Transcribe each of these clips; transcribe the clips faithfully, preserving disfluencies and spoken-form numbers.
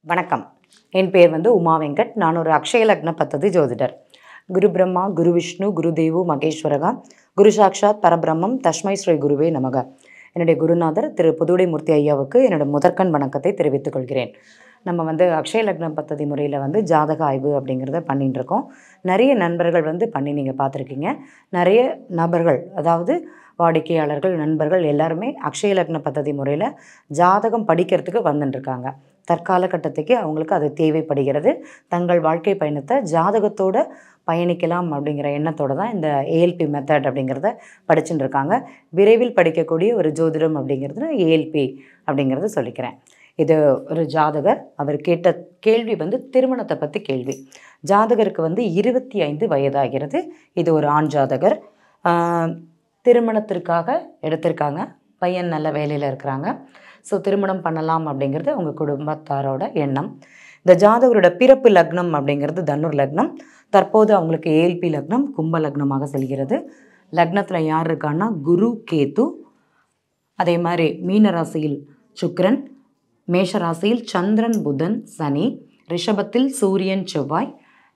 வணக்கம். என் பேர் வந்து உமா வெங்கட். நான் ஒரு அக்ஷய லக்ன பத்ததி ஜோதிடர். குரு பிரம்மா, குரு விஷ்ணு, குரு தேவு மகேஸ்வரகா, குரு சாக்ஷாத் பரபிரம்மம் தஸ்மை ஸ்ரீ குருவே நமக. என்னுடைய குருநாதர் திரு பொதுவுடைமூர்த்தி ஐயாவுக்கு என்னோட முதற்கண் வணக்கத்தை தெரிவித்துக் கொள்கிறேன். நம்ம வந்து அக்ஷய லக்ன பத்ததி முறையில் வந்து ஜாதக ஆய்வு அப்படிங்கிறத பண்ணிட்டு இருக்கோம். நிறைய நண்பர்கள் வந்து பண்ணி நீங்கள் பார்த்துருக்கீங்க. நிறைய நபர்கள், அதாவது வாடிக்கையாளர்கள், நண்பர்கள் எல்லாருமே அக்ஷய லக்ன பத்ததி முறையில் ஜாதகம் படிக்கிறதுக்கு வந்துட்டுருக்காங்க. தற்காலகட்டத்துக்கு அவங்களுக்கு அது தேவைப்படுகிறது. தங்கள் வாழ்க்கை பயணத்தை ஜாதகத்தோடு பயணிக்கலாம் அப்படிங்கிற எண்ணத்தோடு தான் இந்த ஏஎல்பி மெத்தட் அப்படிங்கிறத படிச்சுட்டு இருக்காங்க. விரைவில் படிக்கக்கூடிய ஒரு ஜோதிடம் அப்படிங்கிறது ஏஎல்பி அப்படிங்கிறத சொல்லிக்கிறேன். இது ஒரு ஜாதகர், அவர் கேட்ட கேள்வி வந்து திருமணத்தை பற்றி கேள்வி. ஜாதகருக்கு வந்து இருபத்தி ஐந்து வயதாகிறது. இது ஒரு ஆண் ஜாதகர். திருமணத்திற்காக எடுத்திருக்காங்க. பையன் நல்ல வேலையில் இருக்கிறாங்க. ஸோ திருமணம் பண்ணலாம் அப்படிங்கிறது அவங்க குடும்பத்தாரோட எண்ணம். இந்த ஜாதகரோட பிறப்பு லக்னம் அப்படிங்கிறது தனுர் லக்னம். தற்போது அவங்களுக்கு ஏஎல்பி லக்னம் கும்ப லக்னமாக செல்கிறது. லக்னத்தில் யார் இருக்கான்னா குரு, கேத்து, அதே மாதிரி மீன ராசியில் சுக்கிரன், மேஷ ராசியில் சந்திரன், புதன், சனி, ரிஷபத்தில் சூரியன், செவ்வாய்,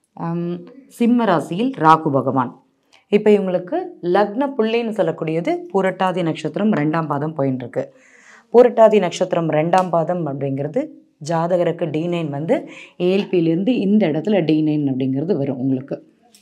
சிம்ம ராசியில் ராகு பகவான். இப்போ இவங்களுக்கு லக்ன புள்ளின்னு சொல்லக்கூடியது பூரட்டாதி நட்சத்திரம் ரெண்டாம் பாதம் போயின்னு இருக்கு. பூரட்டாதி நட்சத்திரம் ரெண்டாம் பாதம் அப்படிங்கிறது ஜாதகருக்கு டி நைன் வந்து ஏஎல்பியிலேருந்து இந்த இடத்துல டி நைன் அப்படிங்கிறது வரும் உங்களுக்கு.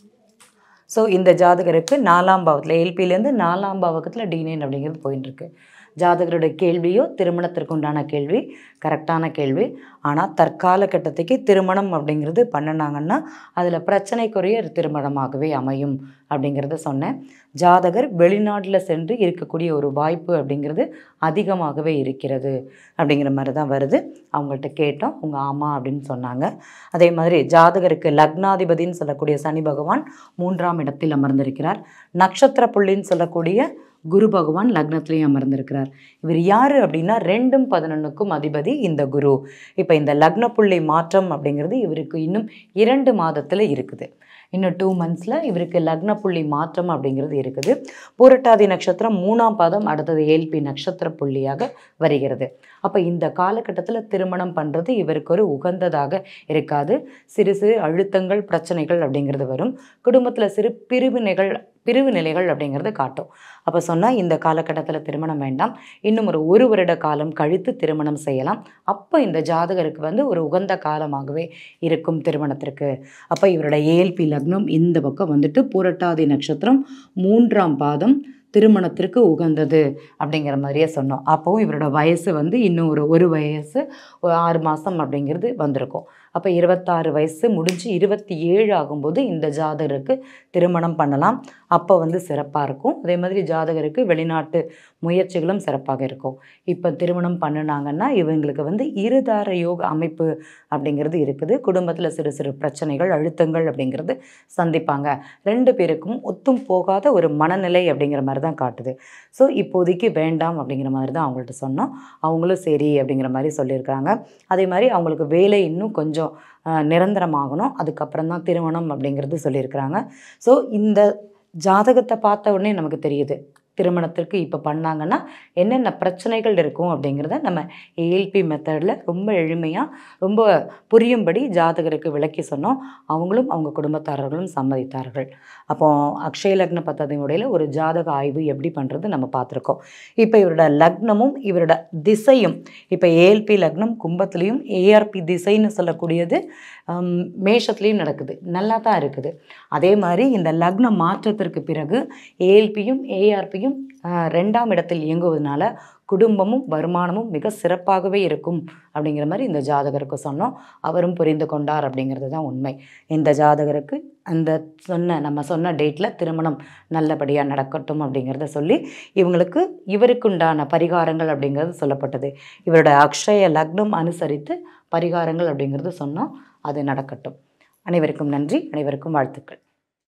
ஸோ இந்த ஜாதகருக்கு நாலாம் பாவத்தில் ஏஎல்பியிலேருந்து நாலாம் பாவகத்தில் டி நைன் அப்படிங்கிறது போயின்னு இருக்கு. ஜாதகருடைய கேள்வியோ திருமணத்திற்கு உண்டான கேள்வி, கரெக்டான கேள்வி. ஆனால் தற்கால கட்டத்துக்கு திருமணம் அப்படிங்கிறது பண்ணினாங்கன்னா அதில் பிரச்சனைக்குரிய திருமணமாகவே அமையும் அப்படிங்கிறத சொன்னேன். ஜாதகர் வெளிநாட்டில் சென்று இருக்கக்கூடிய ஒரு வாய்ப்பு அப்படிங்கிறது அதிகமாகவே இருக்கிறது அப்படிங்கிற மாதிரி தான் வருது. அவங்கள்ட்ட கேட்டோம், அவங்க ஆமாம் அப்படின்னு சொன்னாங்க. அதே மாதிரி ஜாதகருக்கு லக்னாதிபதின்னு சொல்லக்கூடிய சனி பகவான் மூன்றாம் இடத்தில் அமர்ந்திருக்கிறார். நட்சத்திர புள்ளின்னு சொல்லக்கூடிய குரு பகவான் லக்னத்திலையும் அமர்ந்திருக்கிறார். இவர் யார் அப்படின்னா ரெண்டும் பதினொன்றுக்கும் அதிபதி இந்த குரு. இப்போ இந்த லக்ன புள்ளி மாற்றம் அப்படிங்கிறது இவருக்கு இன்னும் இரண்டு மாதத்தில் இருக்குது. இன்னும் டூ மந்த்ஸில் இவருக்கு லக்ன புள்ளி மாற்றம் அப்படிங்கிறது இருக்குது. பூரட்டாதி நட்சத்திரம் மூணாம் பாதம் அடுத்தது ஏஎல்பி நட்சத்திர புள்ளியாக வருகிறது. அப்போ இந்த காலகட்டத்தில் திருமணம் பண்ணுறது இவருக்கு ஒரு உகந்ததாக இருக்காது. சிறு சிறு அழுத்தங்கள், பிரச்சனைகள் அப்படிங்கிறது வரும். குடும்பத்தில் சிறு பிரிவினைகள் பிரிவு நிலைகள் அப்படிங்கிறது காட்டும். அப்போ சொன்னால் இந்த காலகட்டத்தில் திருமணம் வேண்டாம், இன்னும் ஒரு ஒரு வருட காலம் கழித்து திருமணம் செய்யலாம். அப்போ இந்த ஜாதகருக்கு வந்து ஒரு உகந்த காலமாகவே இருக்கும் திருமணத்திற்கு. அப்போ இவரோட ஏஎல்பி லக்னம் இந்த பக்கம் வந்துட்டு பூரட்டாதி நட்சத்திரம் மூன்றாம் பாதம் திருமணத்திற்கு உகந்தது அப்படிங்கிற மாதிரியே சொன்னோம். அப்போவும் இவரோட வயசு வந்து இன்னும் ஒரு ஒரு வயசு ஒரு ஆறு மாதம் அப்படிங்கிறது வந்திருக்கும். அப்போ இருபத்தாறு வயசு முடிஞ்சு இருபத்தி ஏழு ஆகும்போது இந்த ஜாதகருக்கு திருமணம் பண்ணலாம். அப்போ வந்து சிறப்பாக இருக்கும். அதே மாதிரி ஜாதகருக்கு வெளிநாட்டு முயற்சிகளும் சிறப்பாக இருக்கும். இப்போ திருமணம் பண்ணினாங்கன்னா இவங்களுக்கு வந்து இருதார யோக அமைப்பு அப்படிங்கிறது இருக்குது. குடும்பத்தில் சிறு சிறு பிரச்சனைகள், அழுத்தங்கள் அப்படிங்கிறது சந்திப்பாங்க. ரெண்டு பேருக்கும் ஒத்தும் போகாத ஒரு மனநிலை அப்படிங்கிற மாதிரி தான் காட்டுது. ஸோ இப்போதைக்கு வேண்டாம் அப்படிங்கிற மாதிரி தான் அவங்கள்ட்ட சொன்னோம். அவங்களும் சரி அப்படிங்கிற மாதிரி சொல்லியிருக்கிறாங்க. அதே மாதிரி அவங்களுக்கு வேலை இன்னும் கொஞ்சம் நிரந்தரமாகணும், அதுக்கப்புறம் தான் திருமணம் அப்படிங்கிறது சொல்லியிருக்கிறாங்க. ஸோ இந்த ஜாதகத்தை பார்த்த உடனே நமக்கு தெரியுது திருமணத்திற்கு இப்போ பண்ணாங்கன்னா என்னென்ன பிரச்சனைகள் இருக்கும் அப்படிங்கிறத நம்ம ஏஎல்பி மெத்தடில் ரொம்ப எளிமையாக ரொம்ப புரியும்படி ஜாதகருக்கு விளக்கி சொன்னோம். அவங்களும் அவங்க குடும்பத்தாரர்களும் சம்மதித்தார்கள். அப்போ அக்ஷய லக்ன பத்ததி முறையில் ஒரு ஜாதக ஆய்வு எப்படி பண்ணுறது நம்ம பார்த்துருக்கோம். இப்போ இவரோட லக்னமும் இவரோட திசையும், இப்போ ஏஎல்பி லக்னம் கும்பத்துலேயும் ஏஆர்பி திசைன்னு சொல்லக்கூடியது மேஷத்துலேயும் நடக்குது, நல்லா தான் இருக்குது. அதே மாதிரி இந்த லக்ன மாற்றத்திற்கு பிறகு ஏஎல்பியும் ஏஆர்பியும் ரெண்டாம் இடத்தில் இயங்குவதனால குடும்பமும் வருமானமும் மிக சிறப்பாகவே இருக்கும் அப்படிங்கிற மாதிரி இந்த ஜாதகருக்கு சொன்னோம். அவரும் புரிந்து கொண்டார் அப்படிங்கிறது தான் உண்மை. இந்த ஜாதகருக்கு அந்த சொன்ன நம்ம சொன்ன டேட்டில் திருமணம் நல்லபடியாக நடக்கட்டும் அப்படிங்கிறத சொல்லி இவங்களுக்கு இவருக்குண்டான பரிகாரங்கள் அப்படிங்கிறது சொல்லப்பட்டது. இவரோட அக்ஷய லக்னம் அனுசரித்து பரிகாரங்கள் அப்படிங்கிறது சொன்னோம். அது நடக்கட்டும். அனைவருக்கும் நன்றி, அனைவருக்கும் வாழ்த்துக்கள்.